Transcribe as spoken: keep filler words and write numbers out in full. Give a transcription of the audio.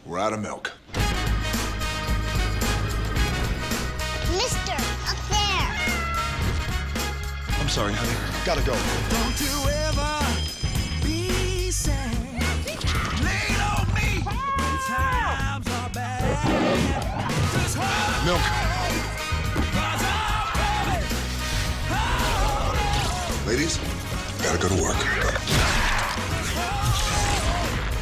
We're out of milk. Mister, up there. I'm sorry, honey. Gotta go. Don't you ever be sad. Lean on me. When times are bad. Just hold Milk. Ladies, gotta go to work.